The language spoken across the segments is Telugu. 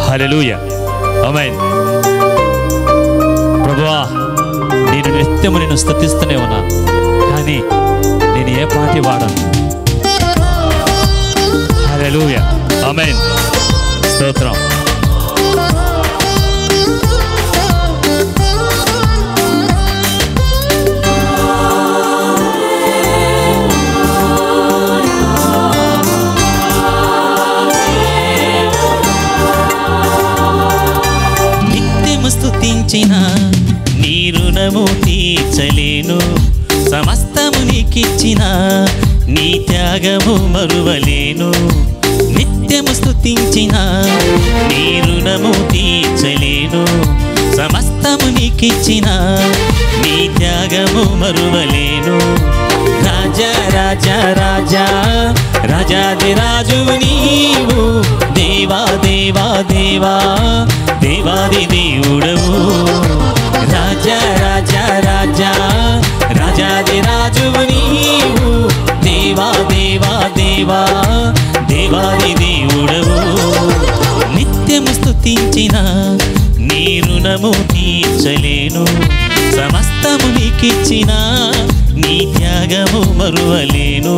హల్లెలూయా, ఆమేన్. ప్రభువా, నేను నిత్యము నిన్ను స్తుతిస్తూనే ఉన్నా, కానీ నేను ఏ పాటి వాడను. హల్లెలూయా, ఆమేన్. స్తోత్రం. స్తుతించిన నీ రుణము తీర్చలేను, సమస్తము నీకిచ్చిన నీ త్యాగము మరువలేను. నిత్యము స్తుతించిన నీ రుణము తీర్చలేను, సమస్తము నీకిచ్చిన నీ త్యాగము మరువలేను. రాజా రాజా రాజా రాజాది రాజువు నీవు, దేవా దేవా దేవా దేవాది దేవుడవు. రాజా రాజా రాజా రాజాది రాజువు నీవు, దేవా దేవా దేవా దేవాది దేవుడవు. నిత్యము స్తుతించిన నీ రుణము తీర్చలేను, సమస్తము నీకిచ్చిన నీ త్యాగము మరువలేను.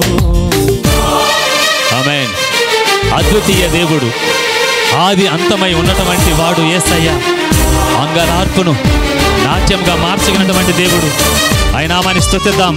ఆమేన్. అద్వితీయ దేవుడు, ఆది అంతమై ఉన్నటువంటి వాడు యేసయ్య. అంగలార్పును నాట్యంగా మార్చగలిగినటువంటి దేవుడు, ఆయన నామాన్ని స్తుతిద్దాం.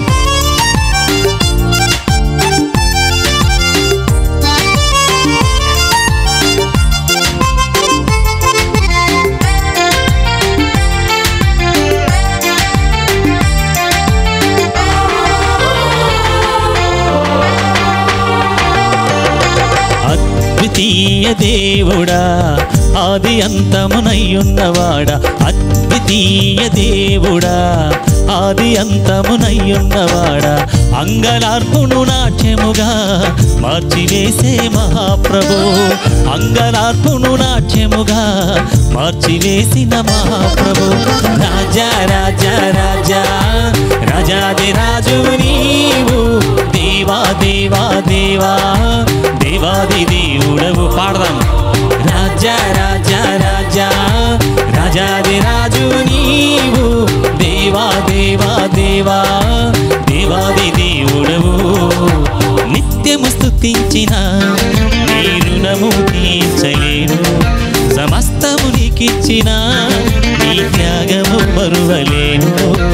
అద్వితీయ దేవుడా, ఆది అంతమునయ్యున్నవాడా, అద్వితీయ దేవుడా, ఆది అంతమునయ్యున్నవాడా, అంగలార్పును నాట్యముగా మార్చివేసే మహాప్రభు, అంగలార్పును నాట్యముగా మార్చివేసిన మహాప్రభు. రాజా రాజా రాజా రాజాది రాజు నీవు, దేవా దేవా దేవా దేవాది దేవుడవు. పాడదాం. రాజా రాజా రాజా రాజాది రాజు నీవు, దేవా దేవా దేవా దేవాది దేవుడవు. నిత్యము స్తుతించిన నీ రుణము తీర్చలేను, సమస్తము నీకిచ్చిన నీ త్యాగము మరువలేను.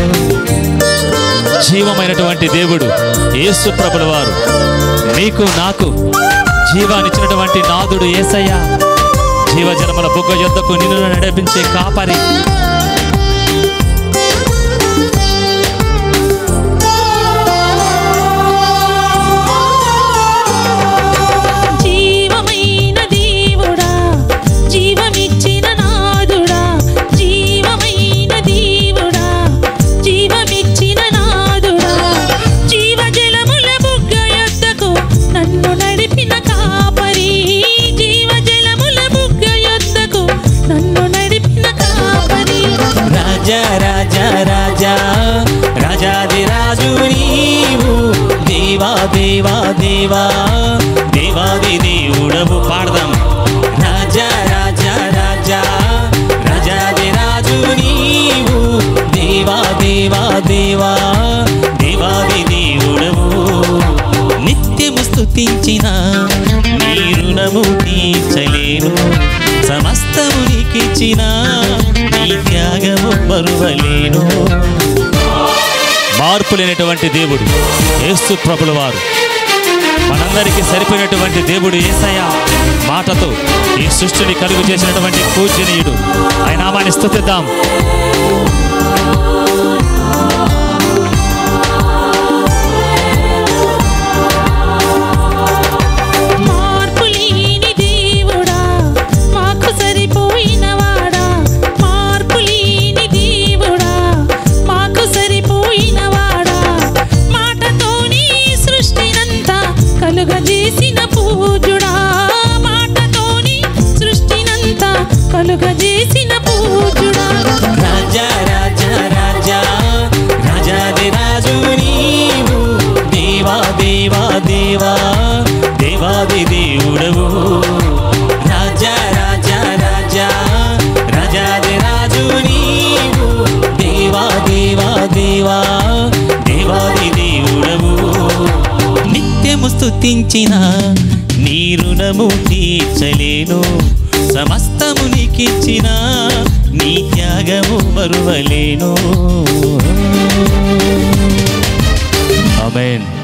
జీవమైనటువంటి దేవుడు యేసు ప్రభుల వారు, నీకు నాకు జీవాన్నిచ్చినటువంటి నాదుడు యేసయ్య. జీవజలముల బుగ్గ యొద్దకు నిన్ను నడిపించే కాపరి. రాజా రాజా రాజాది రాజు నీవు, దేవా దేవా దేవా దేవాది దేవుడవు. పాడదాం. రాజా రాజా రాజా రాజాది రాజు నీవు, దేవా దేవా దేవా దేవాది దేవుడవు. నిత్యము స్తుతించిన నీ రుణము తీర్చలేను, సమస్తము నీకిచ్చిన నీ త్యాగము మరువలేను. మార్పు లేనటువంటి దేవుడు యేసు ప్రభుల వారు, మనందరికీ సరిపోయినటువంటి దేవుడు యేసయ్య. మాటతో ఈ సృష్టిని కలుగు చేసినటువంటి పూజనీయుడు, ఆయన నామాన్ని స్తుతిద్దాం. కలుగజేసిన పూజుడా, మాటతోని సృష్టినంతా కలుగజేసిన పూజుడా. రాజా రాజా రాజా దేవా దేవాది దేవుడవు. నిత్యము స్తుతించిన నీ రుణము తీర్చలేను, సమస్తము నీకిచ్చిన నీ త్యాగము మరువలేను. ఆమేన్.